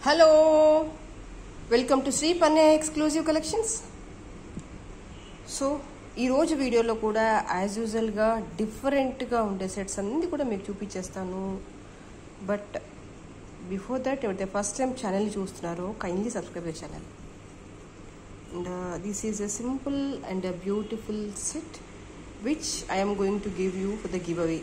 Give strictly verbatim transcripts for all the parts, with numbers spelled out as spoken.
Hello welcome to Sri Panne exclusive collections. So ఈరోజు వీడియోలో కూడా యాజ్ యూజువల్గా డిఫరెంట్గా ఉండే సెట్స్ అన్నీ కూడా మీకు చూపించేస్తాను. బట్ బిఫోర్ దట్ ఎవరైతే ఫస్ట్ టైం ఛానల్ చూస్తున్నారో kindly subscribe the channel. And this is a simple and a beautiful set which I am going to give you for the giveaway.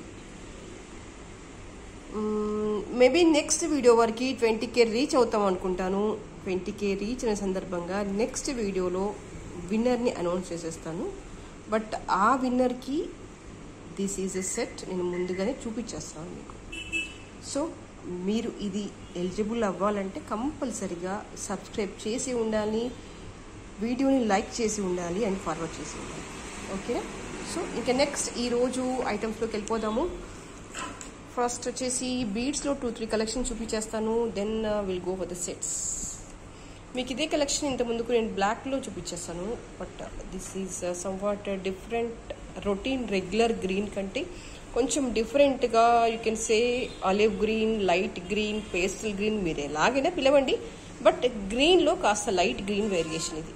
Maybe next video వరకు twenty K reach అవుతాం అనుకుంటాను. Twenty K reach అనే సందర్భంగా next వీడియోలో విన్నర్ని announce చేసేస్తాను. But ఆ విన్నర్కి this is a set నేను ముందుగానే చూపించేస్తాను మీకు. సో మీరు ఇది ఎలిజిబుల్ అవ్వాలంటే కంపల్సరిగా సబ్స్క్రైబ్ చేసి ఉండాలి, వీడియోని లైక్ చేసి ఉండాలి అండ్ ఫార్వర్డ్ చేసి ఉండాలి. ఓకేనా? సో ఇంకా నెక్స్ట్ ఈరోజు ఐటమ్స్లోకి వెళ్ళిపోదాము. ఫస్ట్ వచ్చేసి బీడ్స్లో టూ త్రీ కలెక్షన్ చూపించేస్తాను. Then will go for the sets. మీకు ఇదే కలెక్షన్ ఇంత ముందుకు నేను బ్లాక్లో చూపించేస్తాను. But this is somewhat different. Routine regular green కంటే కొంచెం డిఫరెంట్గా you can say olive green, light green, pastel green, మీరు ఎలాగైనా పిలవండి. బట్ గ్రీన్లో కాస్త లైట్ గ్రీన్ వేరియేషన్ ఇది.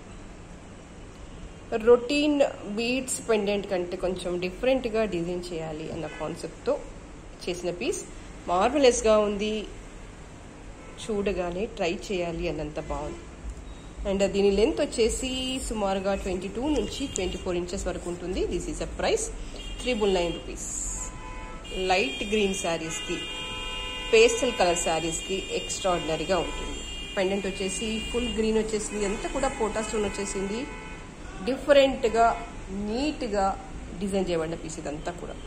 రొటీన్ బీడ్స్ పెండెంట్ కంటే కొంచెం డిఫరెంట్గా డిజైన్ చేయాలి అన్న కాన్సెప్ట్తో చేసిన పీస్. మార్వలెస్గా ఉంది, చూడగానే ట్రై చేయాలి అన్నంత బాగుంది. అండ్ దీని లెంత్ వచ్చేసి సుమారుగా ట్వంటీ టూ నుంచి ట్వంటీ ఫోర్ ఇంచెస్ వరకు ఉంటుంది. This is a price triple nine rupees. Light green శారీస్కి, పేస్టల్ కలర్ శారీస్కి ఎక్స్ట్రాడినరీగా ఉంటుంది. పెండెంట్ వచ్చేసి ఫుల్ గ్రీన్ వచ్చేసింది, అంతా కూడా పోటా స్టోన్ వచ్చేసింది. డిఫరెంట్గా నీట్గా డిజైన్ చేయబడిన పీస్ ఇదంతా కూడా.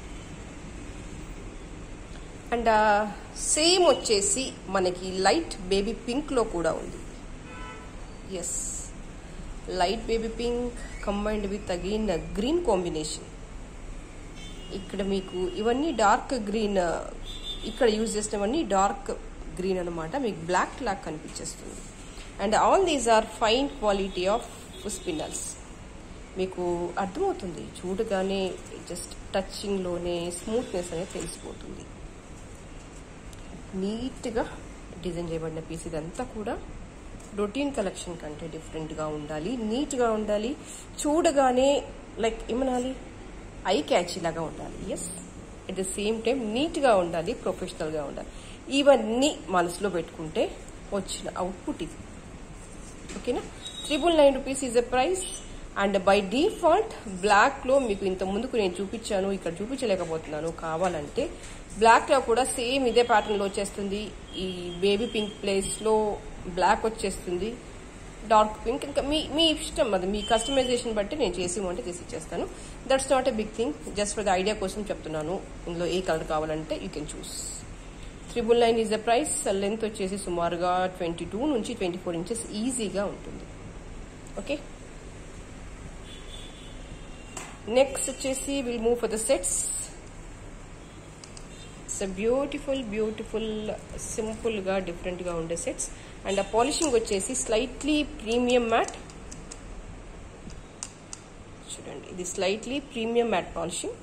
అండ్ సేమ్ వచ్చేసి మనకి లైట్ బేబీ పింక్లో కూడా ఉంది. Yes, light baby pink combined with again green combination. ఇక్కడ మీకు ఇవన్నీ డార్క్ గ్రీన్, ఇక్కడ యూజ్ చేసినవన్నీ డార్క్ గ్రీన్ అనమాట. మీకు బ్లాక్ లాక్ కనిపించేస్తుంది. And all these are fine quality of spinels. మీకు అర్థమవుతుంది చూడగానే, జస్ట్ టచింగ్లోనే స్మూత్నెస్ అనేది తెలిసిపోతుంది. నీట్గా డిజైన్ చేయబడిన పీస్ ఇదంతా కూడా. రొటీన్ కలెక్షన్ కంటే డిఫరెంట్గా ఉండాలి, నీట్గా ఉండాలి, చూడగానే లైక్ ఏమనాలి ఐ క్యాచ్ లాగా ఉండాలి. Yes, at the same time నీట్గా ఉండాలి, ప్రొఫెషనల్గా ఉండాలి. ఇవన్నీ మనసులో పెట్టుకుంటే వచ్చిన అవుట్పుట్ ఇది. ఓకేనా? Triple nine rupees is a price. And by default బ్లాక్లో మీకు ఇంత ముందుకు నేను చూపించాను, ఇక్కడ చూపించలేకపోతున్నాను. కావాలంటే బ్లాక్లో కూడా సేమ్ ఇదే ప్యాటర్న్లో వచ్చేస్తుంది. ఈ బేబీ పింక్ ప్లేస్లో బ్లాక్ వచ్చేస్తుంది, డార్క్ పింక్. ఇంకా మీ మీ ఇష్టం, అది మీ కస్టమైజేషన్ బట్టి నేను చేసి ఇవ్వంటే చేసి ఇచ్చేస్తాను. That's not a big thing, just for the idea కోసం చెప్తున్నాను. ఇందులో ఏ కలర్ కావాలంటే you can choose. Triple nine is the price. Length వచ్చేసి సుమారుగా ట్వంటీ టూ నుంచి ట్వంటీ ఫోర్ ఇంచెస్ ఈజీగా ఉంటుంది. ఓకే, నెక్స్ట్ వచ్చేసి will move for the sets. It's a beautiful beautiful సింపుల్గా డిఫరెంట్గా ఉండే సెట్స్. అండ్ ఆ పాలిషింగ్ వచ్చేసి స్లైట్లీ ప్రీమియం మ్యాట్. చూడండి, ఇది slightly premium matte polishing.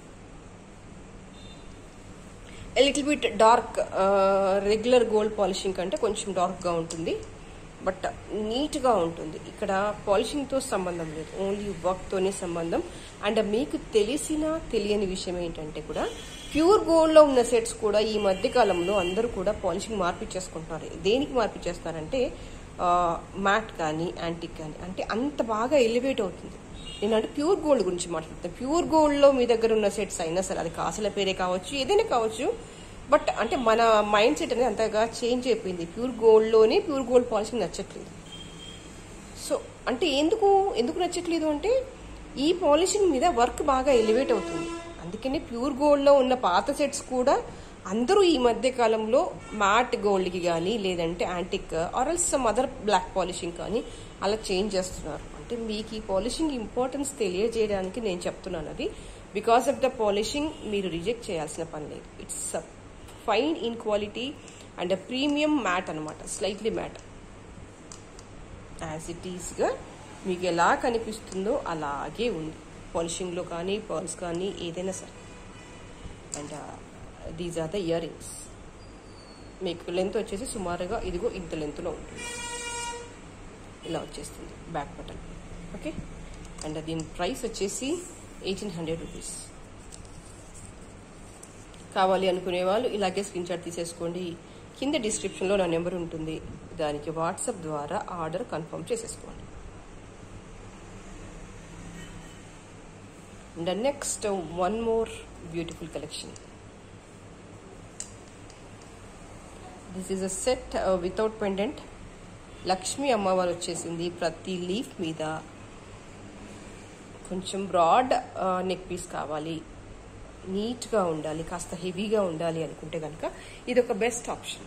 A little bit dark, regular gold polishing కంటే కొంచెం డార్క్గా ఉంటుంది. బట్ నీట్గా ఉంటుంది. ఇక్కడ పాలిషింగ్తో సంబంధం లేదు, ఓన్లీ వర్క్తోనే సంబంధం. అండ్ మీకు తెలిసిన తెలియని విషయం ఏంటంటే కూడా ప్యూర్ గోల్డ్లో ఉన్న సెట్స్ కూడా ఈ మధ్య కాలంలో అందరూ కూడా పాలిషింగ్ మార్పిచ్చేసుకుంటున్నారు. దేనికి మార్పిచ్చేస్తున్నారంటే మ్యాట్ కానీ యాంటిక్ కానీ, అంటే అంత బాగా ఎలివేట్ అవుతుంది. నేనంటే ప్యూర్ గోల్డ్ గురించి మాట్లాడుతాను. ప్యూర్ గోల్డ్లో మీ దగ్గర ఉన్న సెట్స్ అయినా సరే, అది కాసుల పేరే కావచ్చు, ఏదైనా కావచ్చు. బట్ అంటే మన మైండ్ సెట్ అనేది అంతగా చేంజ్ అయిపోయింది. ప్యూర్ గోల్డ్లోనే ప్యూర్ గోల్డ్ పాలిషింగ్ నచ్చట్లేదు. సో అంటే ఎందుకు ఎందుకు నచ్చట్లేదు అంటే ఈ పాలిషింగ్ మీద వర్క్ బాగా ఎలివేట్ అవుతుంది. అందుకని ప్యూర్ గోల్డ్లో ఉన్న పాత సెట్స్ కూడా అందరూ ఈ మధ్య కాలంలో మ్యాట్ గోల్డ్కి కానీ, లేదంటే antique or else some other black polishing కానీ అలా చేంజ్ చేస్తున్నారు. అంటే మీకు ఈ పాలిషింగ్ ఇంపార్టెన్స్ తెలియజేయడానికి నేను చెప్తున్నాను. అది బికాస్ ఆఫ్ ద పాలిషింగ్ మీరు రిజెక్ట్ చేయాల్సిన పని లేదు. It's fine in quality and premium matte అనమాట, స్లైట్లీ మ్యాట్. యాజ్ ఇట్ ఈస్గా మీకు ఎలా కనిపిస్తుందో అలాగే ఉంది పాలిషింగ్లో కానీ, పర్ల్స్ కానీ, ఏదైనా సరే. And these are the earrings. మీకు లెంత్ వచ్చేసి సుమారుగా ఇదిగో ఇంత లెంత్లో ఉంటుంది, ఇలా వచ్చేస్తుంది బ్యాక్ బటన్. ఓకే, అండ్ దీని ప్రైస్ వచ్చేసి ఎయిటీన్ హండ్రెడ్ రూపీస్. కావాలి అనుకునే వాళ్ళు ఇలాగే స్క్రీన్ షాట్ తీసేసుకోండి. కింద డిస్క్రిప్షన్లో నా నెంబర్ ఉంటుంది, దానికి వాట్సాప్ ద్వారా ఆర్డర్ కన్ఫర్మ్ చేసేసుకోండి. And next one more beautiful collection. This is a set without pendant. Lakshmi అమ్మవారు వచ్చేసింది. ప్రతి లీఫ్ మీద కొంచెం బ్రాడ్ నెక్ పీస్ కావాలి, నీట్గా ఉండాలి, కాస్త హెవీగా ఉండాలి అనుకుంటే కనుక ఇది ఒక బెస్ట్ ఆప్షన్.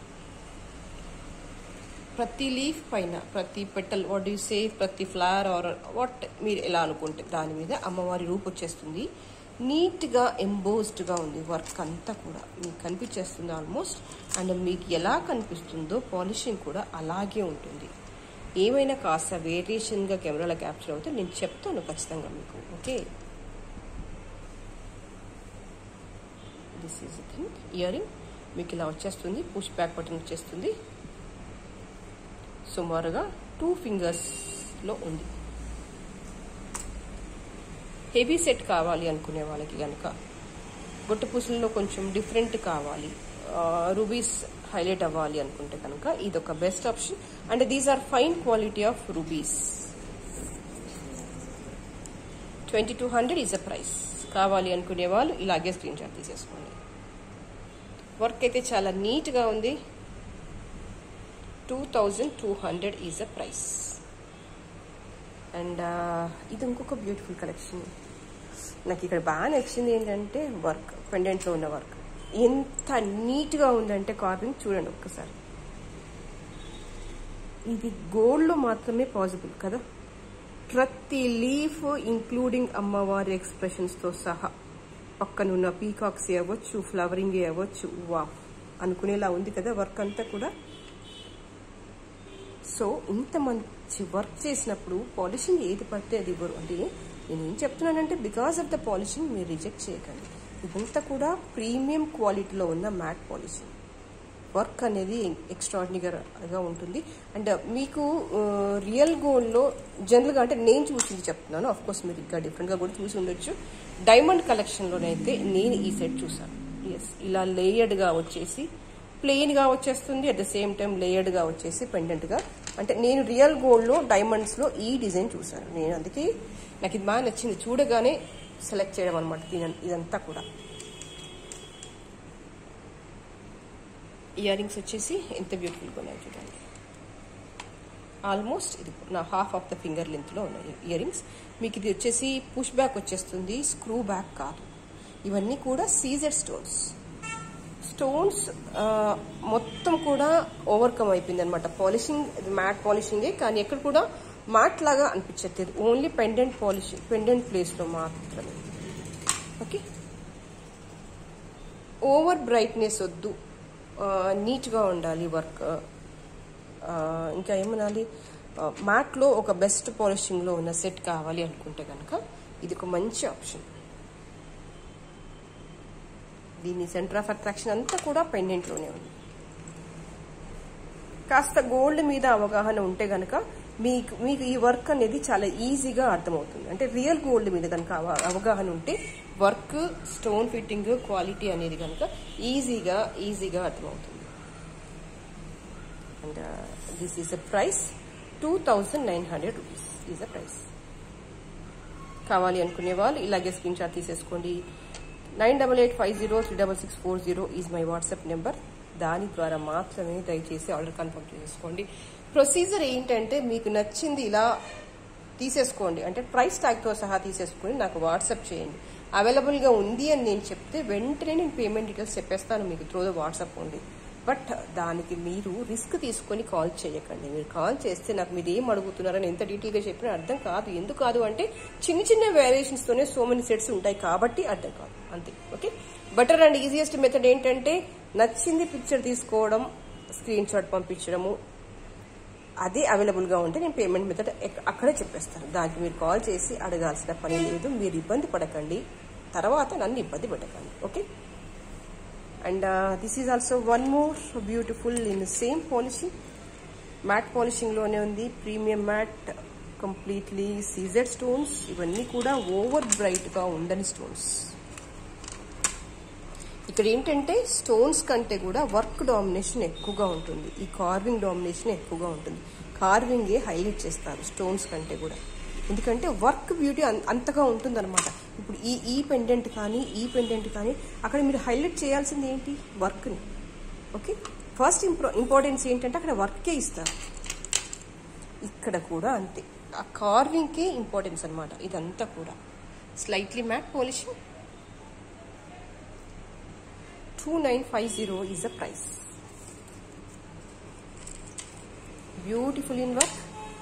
ప్రతి లీఫ్ పైన, ప్రతి పెటల్, వాట్ యూ సే, ప్రతి ఫ్లవర్ ఆర్ వాట్ మీరు ఎలా అనుకుంటే దాని మీద అమ్మవారి రూపు వచ్చేస్తుంది. నీట్గా ఎంబోస్డ్గా ఉంది వర్క్ అంతా కూడా మీకు కనిపించేస్తుంది ఆల్మోస్ట్. అండ్ మీకు ఎలా కనిపిస్తుందో పాలిషింగ్ కూడా అలాగే ఉంటుంది. ఏమైనా కాస్త వేరియేషన్గా కెమెరాలో క్యాప్చర్ అవుతే నేను చెప్తాను ఖచ్చితంగా మీకు. Okay, this is thing. Earring మీకు ఇలా వచ్చేస్తుంది, పుష్ బ్యాక్ బటన్ వచ్చేస్తుంది. సుమారుగా టూ ఫింగర్స్లో ఉంది. హెవీ సెట్ కావాలి అనుకునే వాళ్ళకి కనుక, గొట్టు పూసల్లో కొంచెం డిఫరెంట్ కావాలి, రూబీస్ హైలైట్ అవ్వాలి అనుకుంటే కనుక ఇది ఒక best option. And these are fine quality of rubies. Twenty two hundred is a price. కావాలి అనుకునే వాళ్ళు ఇలాగే స్క్రీన్ షాట్ తీసేసుకోండి. వర్క్ అయితే చాలా నీట్గా ఉంది. Two thousand two hundred is a price. And ఇది ఇంకొక బ్యూటిఫుల్ కలెక్షన్. నాకు ఇక్కడ బాగా నచ్చింది ఏంటంటే వర్క్, పెండెంట్లో ఉన్న వర్క్ ఎంత నీట్గా ఉందంటే కార్వింగ్ చూడండి ఒక్కసారి. ఇది గోల్డ్లో మాత్రమే పాసిబుల్ కదా. ప్రతి లీఫ్ ఇంక్లూడింగ్ అమ్మవారి ఎక్స్ప్రెషన్స్తో సహా, పక్కనున్న పీకాక్స్ అవ్వచ్చు, ఫ్లవరింగ్ అవ్వచ్చు, వా అనుకునేలా ఉంది కదా వర్క్ అంతా కూడా. సో ఇంత మంచి వర్క్ చేసినప్పుడు పాలిషింగ్ ఏది పడితే అది ఇవ్వరు. అంటే నేను ఏం చెప్తున్నానంటే బికాస్ ఆఫ్ ద పాలిషింగ్ మీరు రిజెక్ట్ చేయకండి. ఇదంతా కూడా ప్రీమియం క్వాలిటీలో ఉన్న మ్యాట్ పాలిషింగ్. వర్క్ అనేది ఎక్స్ట్రాడినరీగా ఉంటుంది. అండ్ మీకు రియల్ గోల్డ్లో జనరల్గా అంటే నేను చూసింది చెప్తున్నాను, ఆఫ్ కోర్స్ మీరు ఇంకా డిఫరెంట్గా కూడా చూసి ఉండొచ్చు. డైమండ్ కలెక్షన్లోనైతే నేను ఈ సెట్ చూసాను. ఎస్, ఇలా లేయర్డ్గా వచ్చేసి ప్లెయిన్గా వచ్చేస్తుంది, అట్ ద సేమ్ టైం లేయర్డ్గా వచ్చేసి పెండెంట్గా. అంటే నేను రియల్ గోల్డ్లో డైమండ్స్లో ఈ డిజైన్ చూసాను నేను, అందుకే నాకు ఇది బాగా నచ్చింది. చూడగానే సెలెక్ట్ చేయడం అనమాట ఇదంతా కూడా. ఇయర్ రింగ్స్ వచ్చేసి ఎంత బ్యూటిఫుల్గా ఉన్నాయి చూడండి. ఆల్మోస్ట్ ఇది నా హాఫ్ ఆఫ్ ద ఫింగర్ లెంత్లో ఉన్నాయి ఇయర్ రింగ్స్. మీకు ఇది వచ్చేసి పుష్ బ్యాక్ వచ్చేస్తుంది, స్క్రూ బ్యాక్ కాదు. ఇవన్నీ కూడా సీజెడ్ స్టోన్స్. స్టోన్స్ మొత్తం కూడా ఓవర్కమ్ అయిపోయింది అనమాట. పాలిషింగ్ మ్యాట్ పాలిషింగే, కానీ ఎక్కడ కూడా మ్యాట్ లాగా అనిపించట్లేదు, ఓన్లీ పెండెంట్ పాలిషింగ్, పెండెంట్ ప్లేస్లో మాత్రమే. ఓకే, ఓవర్ బ్రైట్నెస్ వద్దు, నీట్గా ఉండాలి వర్క్. ఇంకా ఏమనాలి, మ్యాట్లో ఒక బెస్ట్ పాలిషింగ్లో ఉన్న సెట్ కావాలి అనుకుంటే కనుక ఇది ఒక మంచి ఆప్షన్. దీని సెంటర్ ఆఫ్ అట్రాక్షన్ అంతా కూడా పెండెంట్లోనే ఉంది. కాస్త గోల్డ్ మీద అవగాహన ఉంటే కనుక మీకు మీకు ఈ వర్క్ అనేది చాలా ఈజీగా అర్థమవుతుంది. అంటే రియల్ గోల్డ్ మీద కనుక అవగాహన ఉంటే వర్క్, స్టోన్ ఫిట్టింగ్, క్వాలిటీ అనేది కనుక ఈజీగా ఈజీగా అర్థమవుతుంది. And this is a price two thousand nine hundred rupees is a price. కావాలి అనుకునే వాళ్ళు ఇలాగే స్క్రీన్ షాట్ తీసేసుకోండి. Nine double eight five zero three double six four zero is my WhatsApp number. దాని ద్వారా మాత్రమే దయచేసి ఆర్డర్ కన్ఫర్మ్ చేసుకోండి. ప్రొసీజర్ ఏంటంటే మీకు నచ్చింది ఇలా తీసేసుకోండి, అంటే ప్రైస్ ట్యాగ్తో సహా తీసేసుకొని నాకు వాట్సాప్ చేయండి. అవైలబుల్గా ఉంది అని నేను చెప్తే వెంటనే నేను పేమెంట్ డీటెయిల్స్ చెప్పేస్తాను మీకు through the WhatsApp only. But దానికి మీరు రిస్క్ తీసుకొని కాల్ చేయకండి. మీరు కాల్ చేస్తే నాకు మీరు ఏం అడుగుతున్నారని ఎంత డీటెయిల్గా చెప్పినా అర్థం కాదు. ఎందుకు కాదు అంటే చిన్న చిన్న వేరియేషన్స్తోనే సో మెనీ సెట్స్ ఉంటాయి కాబట్టి అర్థం కాదు, అంతే. Okay, better and easiest method ఏంటంటే నచ్చింది పిక్చర్ తీసుకోవడం, స్క్రీన్ షాట్ పంపించడము. అదే అవైలబుల్గా ఉంటే నేను పేమెంట్ మెథడ్ అక్కడే చెప్పేస్తాను. దానికి మీరు కాల్ చేసి అడగాల్సిన పని లేదు. మీరు ఇబ్బంది పడకండి, తర్వాత నన్ను ఇబ్బంది పెట్టకండి. Okay, and this is also one more beautiful in same polishing, matte polishing లోనే ఉంది. Premium matte, completely CZ stones. ఇవన్నీ కూడా ఓవర్ బ్రైట్ గా ఉండని స్టోన్స్. ఇక్కడ ఏంటంటే స్టోన్స్ కంటే కూడా వర్క్ డామినేషన్ ఎక్కువగా ఉంటుంది, ఈ కార్వింగ్ డామినేషన్ ఎక్కువగా ఉంటుంది. కార్వింగే హైలైట్ చేస్తారు స్టోన్స్ కంటే కూడా, ఎందుకంటే వర్క్ బ్యూటీ అంతగా ఉంటుంది అనమాట. ఇప్పుడు ఈ ఈ పెండెంట్ కానీ ఈ పెండెంట్ కానీ అక్కడ మీరు హైలైట్ చేయాల్సింది ఏంటి? వర్క్ని. ఓకే, ఫస్ట్ ఇంపో ఇంపార్టెన్స్ ఏంటంటే అక్కడ వర్కే ఇస్తారు. ఇక్కడ కూడా అంతే, ఆ కార్వింగ్కే ఇంపార్టెన్స్ అనమాట. ఇదంతా కూడా slightly matte polishing. two nine five zero is the price. Beautiful in work.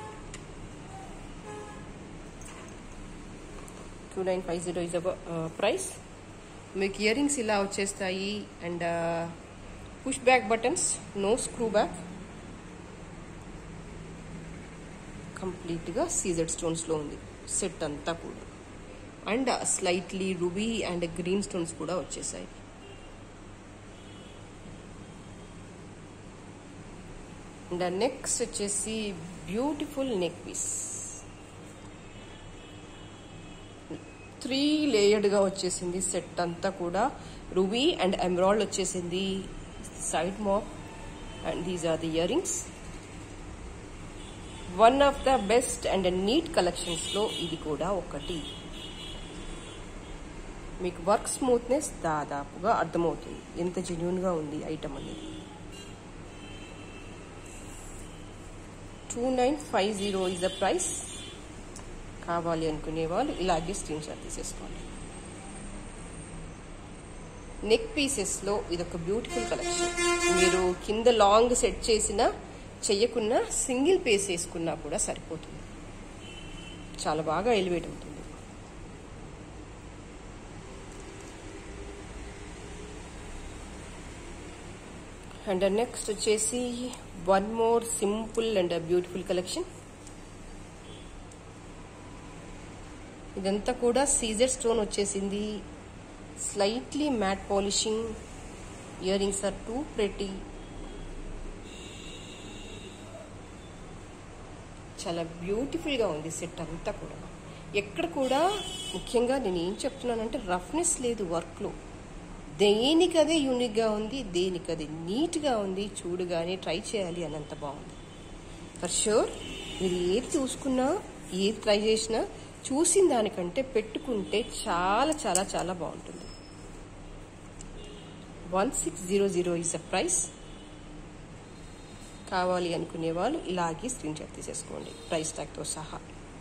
two nine five zero is the uh, price. మీకు ఇయర్ రింగ్స్ ఇలా వచ్చేస్తాయి and push back buttons, no screw back, కంప్లీట్గా CZ స్టోన్స్లో ఉంది set అంతా కూడా. And slightly ruby and green stones కూడా వచ్చేసాయి. అండ్ నెక్స్ట్ వచ్చేసి బ్యూటిఫుల్ నెక్ పీస్, త్రీ లేయర్డ్గా వచ్చేసింది సెట్ అంతా కూడా. రూబీ అండ్ ఎమరాల్డ్ వచ్చేసింది సైడ్ మాప్. And these are the earrings. One of the best and neat కలెక్షన్స్లో ఇది కూడా ఒకటి. మీకు వర్క్ స్మూత్నెస్ దాదాపుగా అర్థమవుతుంది ఎంత జెన్యూన్గా ఉంది ఐటమ్ అనేది. Two nine five zero is the price. కావాలి అనుకునే వాళ్ళు ఇలాగే స్క్రీన్ షాట్ తీసేసుకోండి. నెక్ పీసెస్లో ఇదొక బ్యూటిఫుల్ కలెక్షన్. మీరు కింద లాంగ్ సెట్ చేసినా చెయ్యకున్నా సింగిల్ పీస్ వేసుకున్నా కూడా సరిపోతుంది, చాలా బాగా ఎలివేట్ అవుతుంది. అండ్ నెక్స్ట్ వచ్చేసి one more simple and beautiful collection. ఇదంతా కూడా సీజర్ స్టోన్ వచ్చేసింది, slightly matte polishing. Earrings are too pretty. చాలా బ్యూటిఫుల్గా ఉంది సెట్ అంతా కూడా. ఎక్కడ కూడా ముఖ్యంగా నేను ఏం చెప్తున్నానంటే రఫ్నెస్ లేదు వర్క్లో. దేనికదే యూనిక్గా ఉంది, దేనికదే నీట్గా ఉంది. చూడగానే ట్రై చేయాలి అనంత బాగుంది. ఫర్ షూర్ మీరు ఏది చూసుకున్నా ఏది ట్రై చేసినా చూసిన దానికంటే పెట్టుకుంటే చాలా చాలా చాలా బాగుంటుంది. One six zero zero is the price. కావాలి అనుకునే వాళ్ళు ఇలాగే స్క్రీన్ షాట్ తీసేసుకోండి ప్రైస్ ట్యాగ్తో సహా.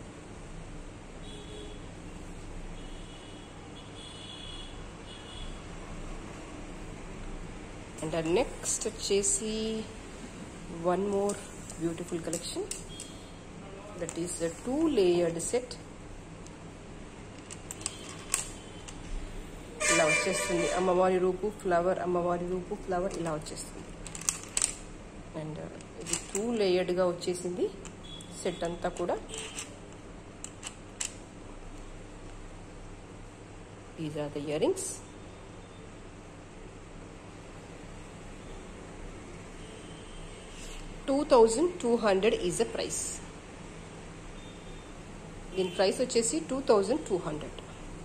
అండ్ నెక్స్ట్ వచ్చేసి one more beautiful collection, that is the two layered set. ఇలా వచ్చేస్తుంది అమ్మవారి రూపు ఫ్లవర్, అమ్మవారి రూపు ఫ్లవర్ ఇలా వచ్చేస్తుంది. అండ్ ఇది టూ లేయర్డ్గా వచ్చేసింది సెట్ అంతా కూడా. These are the earrings. Two thousand two hundred is the price. దీని ప్రైస్ వచ్చేసి టూ థౌజండ్ టూ హండ్రెడ్.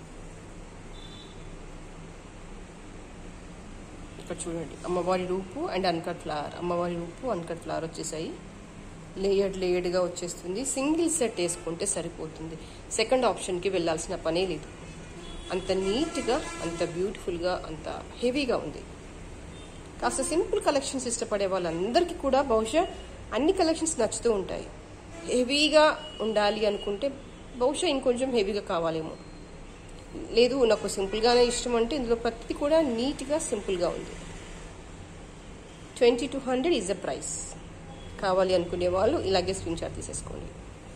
ఇక్కడ చూడండి అమ్మవారి రూపు అండ్ అన్కట్ ఫ్లవర్, అమ్మవారి రూపు అన్కట్ ఫ్లవర్ వచ్చేసాయి. లేయర్డ్ లేయర్డ్గా వచ్చేస్తుంది. సింగిల్ సెట్ వేసుకుంటే సరిపోతుంది, సెకండ్ ఆప్షన్కి వెళ్ళాల్సిన పనే లేదు. అంత నీట్గా, అంత బ్యూటిఫుల్గా, అంత హెవీగా ఉంది. కాస్త సింపుల్ కలెక్షన్స్ ఇష్టపడే వాళ్ళందరికీ కూడా బహుశా అన్ని కలెక్షన్స్ నచ్చుతూ ఉంటాయి. హెవీగా ఉండాలి అనుకుంటే బహుశా ఇంకొంచెం హెవీగా కావాలేమో. లేదు నాకు సింపుల్గానే ఇష్టం అంటే ఇందులో ప్రతి కూడా నీట్గా సింపుల్గా ఉంది. Twenty two hundred is the price. కావాలి అనుకునే వాళ్ళు ఇలాగే స్క్రీన్ షాట్ తీసేసుకోండి.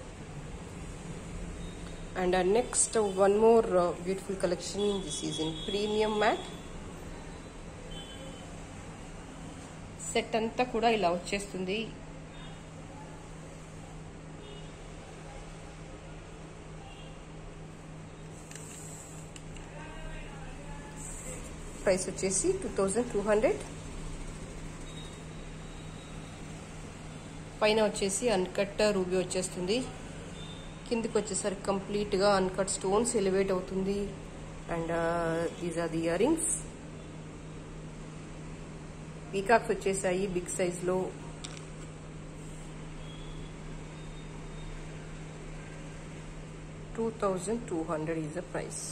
And next one more beautiful collection. This is in premium matte. Set అంతా కూడా ఇలా వచ్చేస్తుంది. ప్రైస్ వచ్చేసి టూ థౌజండ్ టూ హండ్రెడ్ పైన వచ్చేసి అన్కట్ రూబీ వచ్చేస్తుంది. కిందికి వచ్చేసరికి కంప్లీట్ గా అన్కట్ స్టోన్స్ ఎలివేట్ అవుతుంది. And these are the earrings. Peacocks వచ్చేసాయి బిగ్ సైజ్ లో. Two thousand two hundred is the price.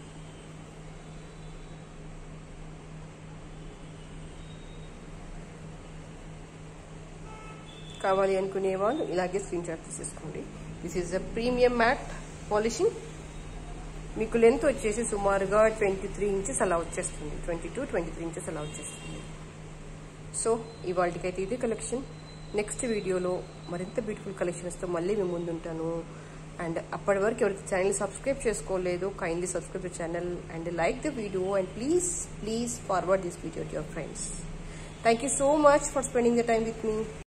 కావాలి అనుకునే వాళ్ళు ఇలాగే స్క్రీన్ షాట్ తీసేసుకోండి. This is a premium matte polishing. మీకు లెంత్ వచ్చేసి సుమారుగా ట్వంటీ త్రీ ఇంచెస్ అలా వచ్చేస్తుంది. Twenty two twenty three inches అలా వచ్చేస్తుంది. సో ఇవాళకైతే ఇదే కలెక్షన్. నెక్స్ట్ వీడియోలో మరింత బ్యూటిఫుల్ కలెక్షన్స్తో మళ్ళీ మేము ముందుంటాను. అండ్ అప్పటి వరకు ఎవరికి ఛానల్ సబ్స్క్రైబ్ చేసుకోలేదు, kindly subscribe the channel and like the video and please please forward this video to your friends. Thank you so much for spending the time with me.